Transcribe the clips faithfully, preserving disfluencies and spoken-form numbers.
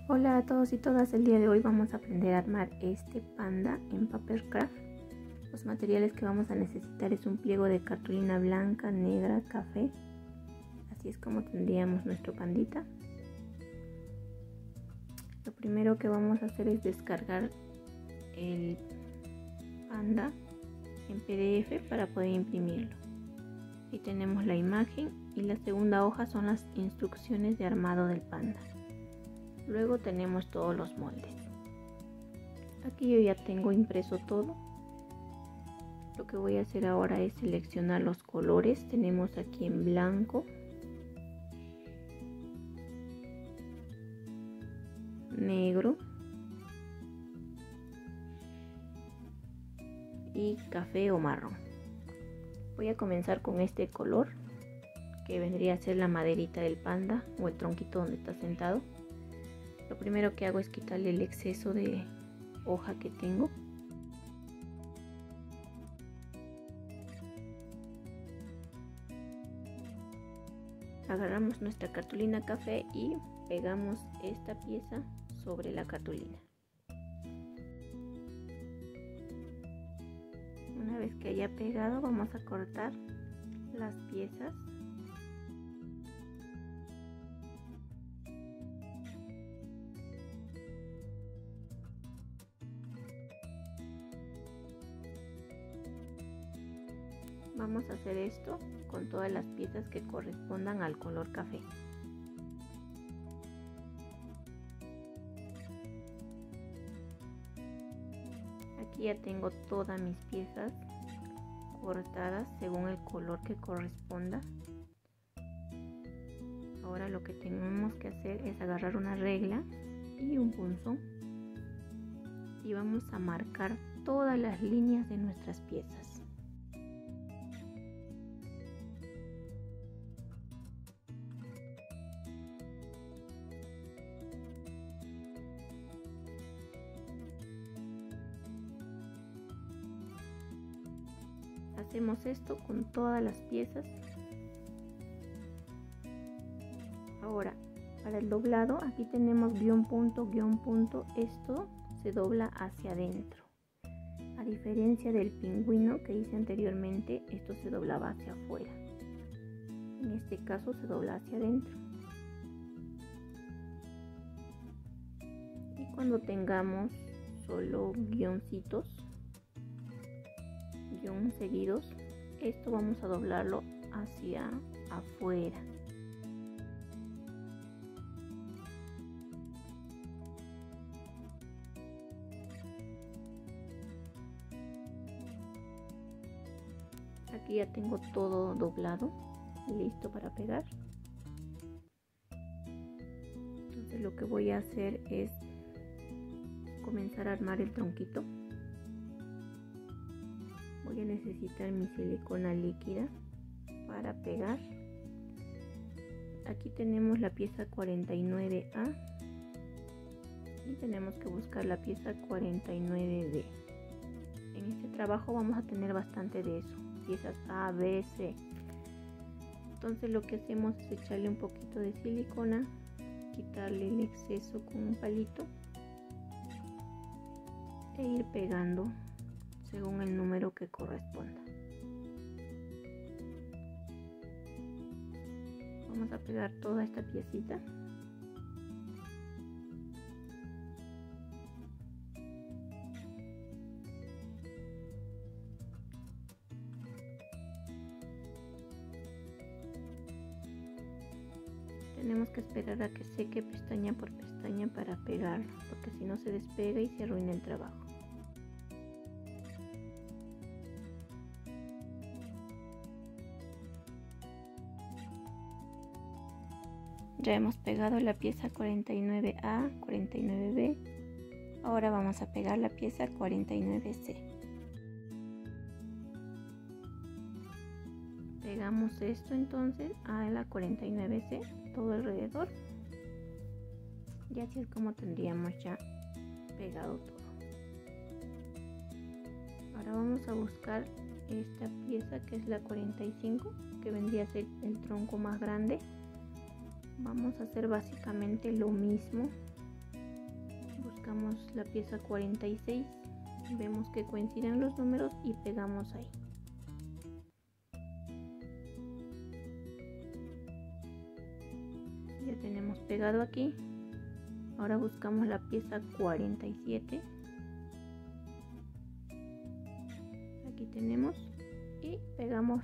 Hola a todos y todas, el día de hoy vamos a aprender a armar este panda en Papercraft. Los materiales que vamos a necesitar es un pliego de cartulina blanca, negra, café. Así es como tendríamos nuestro pandita. Lo primero que vamos a hacer es descargar el panda en P D F para poder imprimirlo. Aquí tenemos la imagen y la segunda hoja son las instrucciones de armado del panda. Luego tenemos todos los moldes. Aquí yo ya tengo impreso todo. Lo que voy a hacer ahora es seleccionar los colores. Tenemos aquí en blanco, negro y café o marrón. Voy a comenzar con este color que vendría a ser la maderita del panda o el tronquito donde está sentado. Lo primero que hago es quitarle el exceso de hoja que tengo. Agarramos nuestra cartulina café y pegamos esta pieza sobre la cartulina. Una vez que haya pegado, vamos a cortar las piezas. Vamos a hacer esto con todas las piezas que correspondan al color café. Aquí ya tengo todas mis piezas cortadas según el color que corresponda. Ahora lo que tenemos que hacer es agarrar una regla y un punzón y vamos a marcar todas las líneas de nuestras piezas. Hacemos esto con todas las piezas. Ahora, para el doblado, aquí tenemos guión punto, guión punto. Esto se dobla hacia adentro. A diferencia del pingüino que hice anteriormente, esto se doblaba hacia afuera. En este caso se dobla hacia adentro. Y cuando tengamos solo guioncitos, guión seguidos, esto vamos a doblarlo hacia afuera. Aquí ya tengo todo doblado, listo para pegar. Entonces lo que voy a hacer es comenzar a armar el tronquito. Voy a necesitar mi silicona líquida para pegar. Aquí tenemos la pieza cuarenta y nueve A y tenemos que buscar la pieza cuarenta y nueve B. En este trabajo vamos a tener bastante de eso, piezas A, B, C. Entonces lo que hacemos es echarle un poquito de silicona, quitarle el exceso con un palito e ir pegando según el número que corresponda. Vamos a pegar toda esta piecita. Tenemos que esperar a que seque pestaña por pestaña para pegar, porque si no se despega y se arruina el trabajo. Ya hemos pegado la pieza cuarenta y nueve A, cuarenta y nueve B. Ahora vamos a pegar la pieza cuarenta y nueve C. Pegamos esto entonces a la cuarenta y nueve C, todo alrededor. Y así es como tendríamos ya pegado todo. Ahora vamos a buscar esta pieza que es la cuarenta y cinco, que vendría a ser el tronco más grande. Vamos a hacer básicamente lo mismo buscamos la pieza cuarenta y seis, vemos que coinciden los números y pegamos ahí. Ya tenemos pegado aquí. Ahora buscamos la pieza cuarenta y siete. Aquí tenemos y pegamos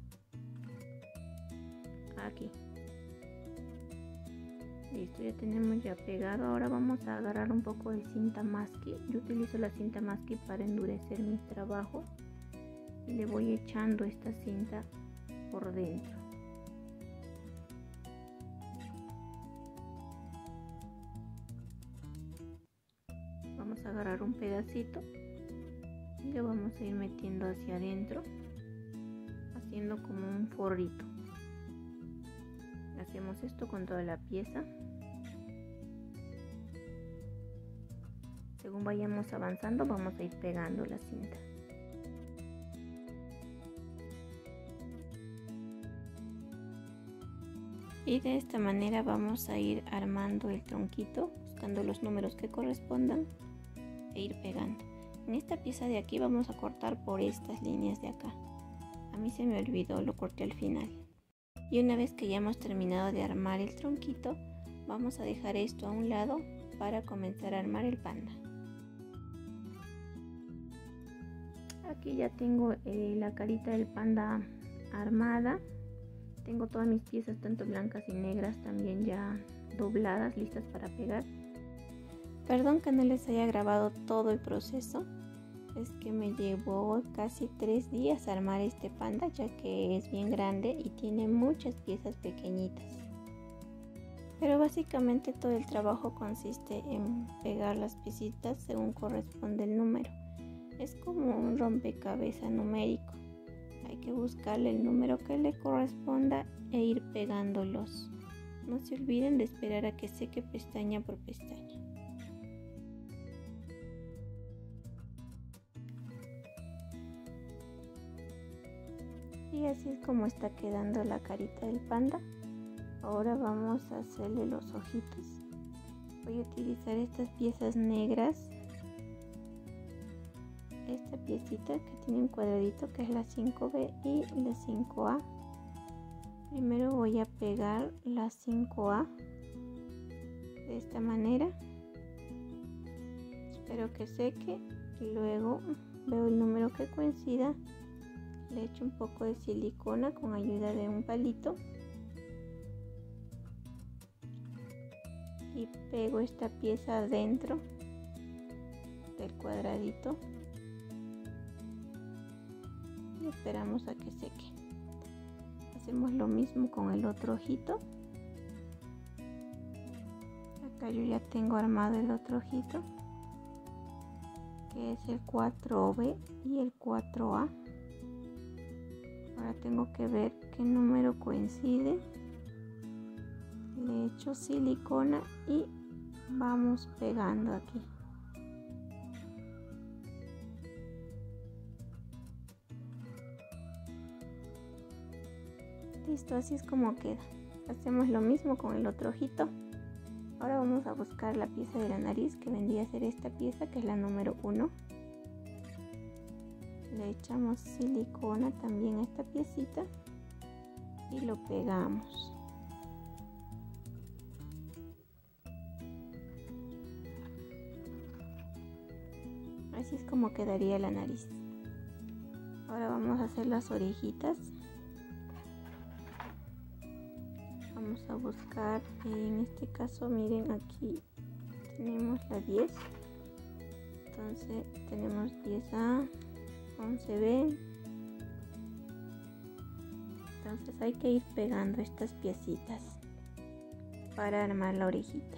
aquí. Listo, ya tenemos ya pegado. Ahora vamos a agarrar un poco de cinta masking. Yo utilizo la cinta masking para endurecer mis trabajos y le voy echando esta cinta por dentro. Vamos a agarrar un pedacito y lo vamos a ir metiendo hacia adentro, haciendo como un forrito. Hacemos esto con toda la pieza. Según vayamos avanzando, vamos a ir pegando la cinta. Y de esta manera vamos a ir armando el tronquito, buscando los números que correspondan e ir pegando. En esta pieza de aquí vamos a cortar por estas líneas de acá. A mí se me olvidó, lo corté al final. Y una vez que ya hemos terminado de armar el tronquito, vamos a dejar esto a un lado para comenzar a armar el panda. Aquí ya tengo eh, la carita del panda armada. Tengo todas mis piezas, tanto blancas y negras, también ya dobladas, listas para pegar. Perdón que no les haya grabado todo el proceso. Es que me llevó casi tres días armar este panda, ya que es bien grande y tiene muchas piezas pequeñitas. Pero básicamente todo el trabajo consiste en pegar las piecitas según corresponde el número. Es como un rompecabezas numérico. Hay que buscarle el número que le corresponda e ir pegándolos. No se olviden de esperar a que seque pestaña por pestaña. Y así es como está quedando la carita del panda. Ahora vamos a hacerle los ojitos. Voy a utilizar estas piezas negras. Esta piecita que tiene un cuadradito, que es la cinco B y la cinco A. Primero voy a pegar la cinco A de esta manera. Espero que seque. Luego veo el número que coincida. Le echo un poco de silicona con ayuda de un palito y pego esta pieza dentro del cuadradito y esperamos a que seque. Hacemos lo mismo con el otro ojito. Acá yo ya tengo armado el otro ojito, que es el cuatro B y el cuatro A. Ahora tengo que ver qué número coincide. Le echo silicona y vamos pegando aquí. Listo, así es como queda. Hacemos lo mismo con el otro ojito. Ahora vamos a buscar la pieza de la nariz, que vendría a ser esta pieza, que es la número uno. Le echamos silicona también a esta piecita y lo pegamos. Así es como quedaría la nariz. Ahora vamos a hacer las orejitas. Vamos a buscar, en este caso miren, aquí tenemos la diez. Entonces tenemos diez A, once B. Entonces hay que ir pegando estas piecitas para armar la orejita.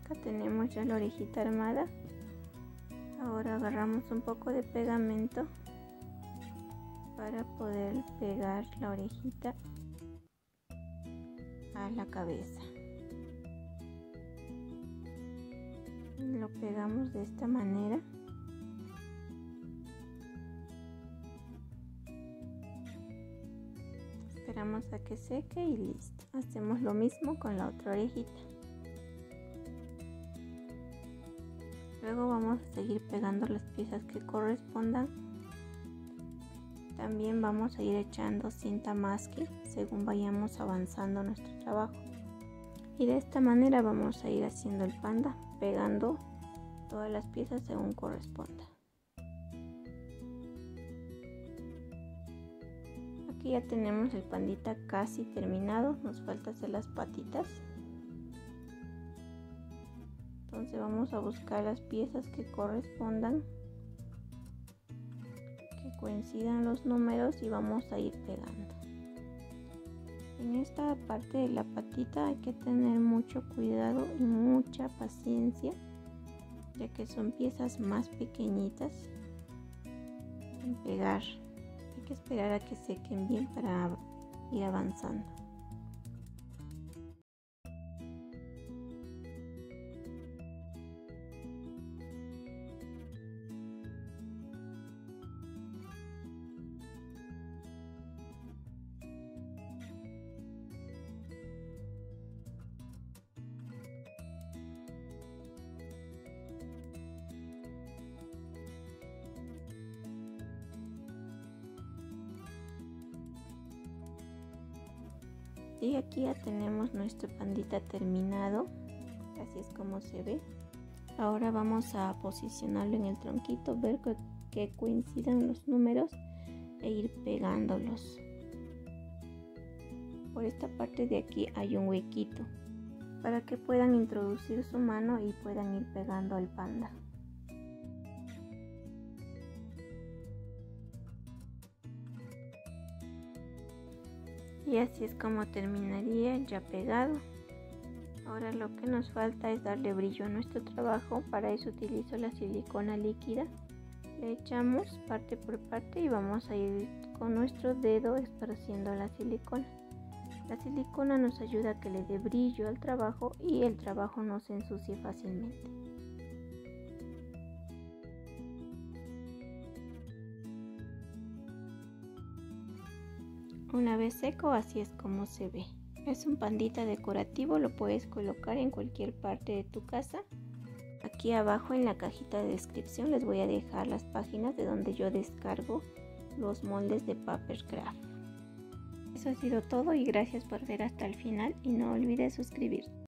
Acá tenemos ya la orejita armada. Ahora agarramos un poco de pegamento para poder pegar la orejita a la cabeza. Lo pegamos de esta manera. Esperamos a que seque y listo. Hacemos lo mismo con la otra orejita. Luego vamos a seguir pegando las piezas que correspondan. También vamos a ir echando cinta masking según vayamos avanzando nuestro trabajo. Y de esta manera vamos a ir haciendo el panda, pegando todas las piezas según corresponda. Aquí ya tenemos el pandita casi terminado, nos falta hacer las patitas. Entonces vamos a buscar las piezas que correspondan, que coincidan los números y vamos a ir pegando. En esta parte de la patita hay que tener mucho cuidado y mucha paciencia, ya que son piezas más pequeñitas en pegar. Hay que esperar a que sequen bien para ir avanzando. Y aquí ya tenemos nuestro pandita terminado, así es como se ve. Ahora vamos a posicionarlo en el tronquito, ver que, que coincidan los números e ir pegándolos. Por esta parte de aquí hay un huequito para que puedan introducir su mano y puedan ir pegando al panda. Y así es como terminaría ya pegado. Ahora lo que nos falta es darle brillo a nuestro trabajo. Para eso utilizo la silicona líquida. Le echamos parte por parte y vamos a ir con nuestro dedo esparciendo la silicona. La silicona nos ayuda a que le dé brillo al trabajo y el trabajo no se ensucie fácilmente. Una vez seco, así es como se ve. Es un pandita decorativo, lo puedes colocar en cualquier parte de tu casa. Aquí abajo en la cajita de descripción les voy a dejar las páginas de donde yo descargo los moldes de Papercraft. Eso ha sido todo y gracias por ver hasta el final y no olvides suscribirte.